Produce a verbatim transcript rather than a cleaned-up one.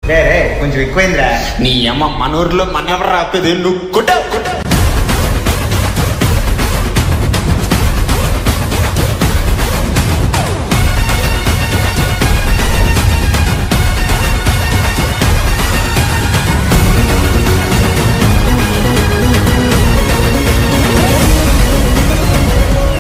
రే రే కొంచెం ఎక్కువైందిరా. నీ అమ్మ మనూరులో మనెవరు రాపేది నువ్వు కొట్టావు.